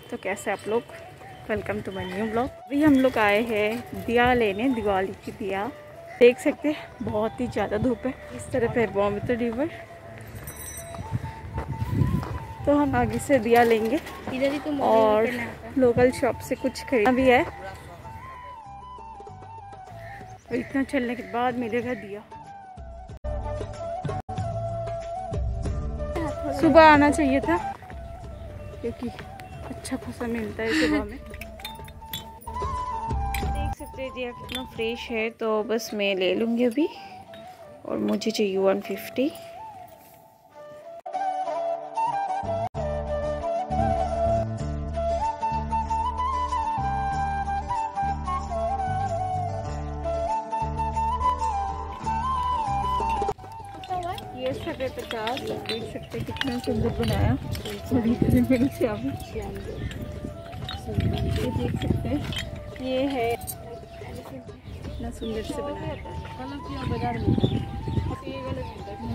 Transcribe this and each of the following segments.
तो कैसे आप लोग, welcome to my new blog. अभी हम लोग आए हैं दिया लेने, दिवाली की दिया। देख सकते हैं बहुत ही ज़्यादा धूप है। इस तरफ है ब्रह्मपुत्र रिवर, तो हम आगे से दिया लेंगे और लोकल शॉप से कुछ खरीदना भी है। और इतना चलने के बाद मिलेगा दिया। सुबह आना चाहिए था क्योंकि अच्छा खासा मिलता है सुबह में। देख सकते हैं दिया कितना फ्रेश है, तो बस मैं ले लूँगी अभी। और मुझे चाहिए 150। ये सब है 50। देख सकते हैं कितना सुंदर बनाया। ये देख सकते हैं, ये है कितना सुंदर से बनाया है। बाजार में ये वाला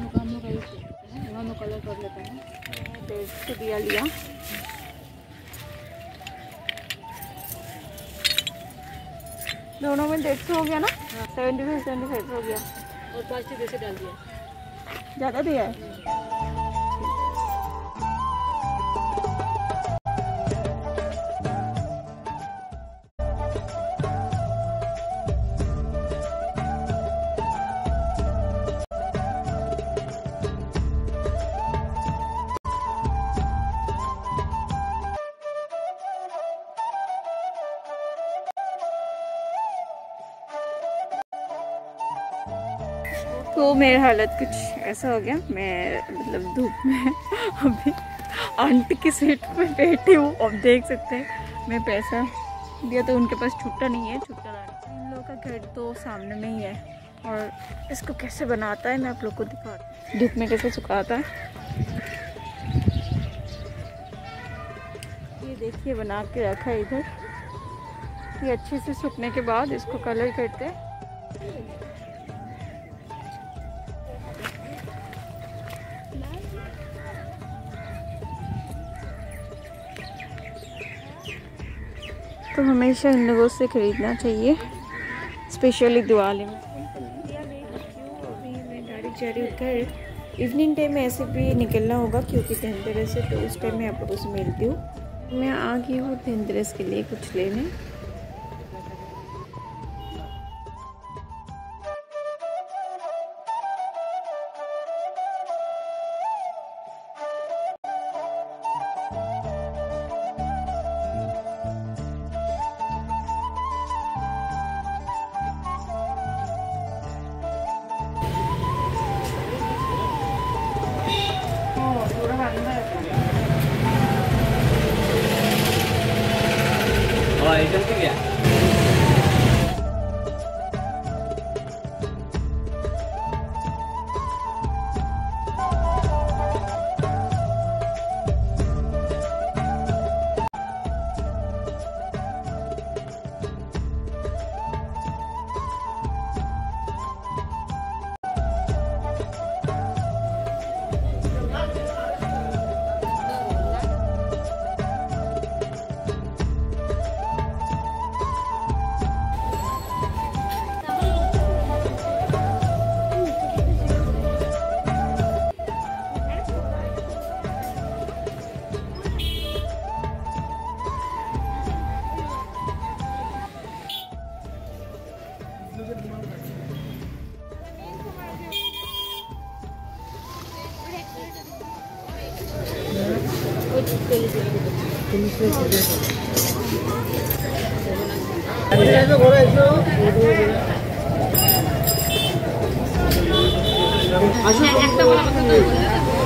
कलर कर लेते हैं। 150 दिया लिया। दोनों में 150 हो गया ना। 75 हो गया। और 5 जैसे डाल दिया, ज़्यादा दिया है। तो मेरा हालत कुछ ऐसा हो गया। मैं मतलब धूप में अभी आंटी की सीट पे बैठी हूँ। अब देख सकते हैं मैं पैसा दिया तो उनके पास छुट्टा नहीं है। छुट्टा लाने इन लोगों का घर तो सामने में ही है। और इसको कैसे बनाता है मैं आप लोग को दिखाती हूँ। धूप में कैसे सुखाता है ये देखिए, बना के रखा है इधर। ये अच्छे से सूखने के बाद इसको कलर करते हैं। तो हमेशा इन लोगों से ख़रीदना चाहिए, स्पेशली दिवाली में। अभी मैं गाड़ी जा रही हूँ घर। इवनिंग टाइम में ऐसे भी निकलना होगा क्योंकि धनतेरस है, तो उस टाइम में आप लोगों से मिलती हूँ। मैं आ गई हूँ धनतेरस के लिए कुछ लेने। आइटम क्या একটা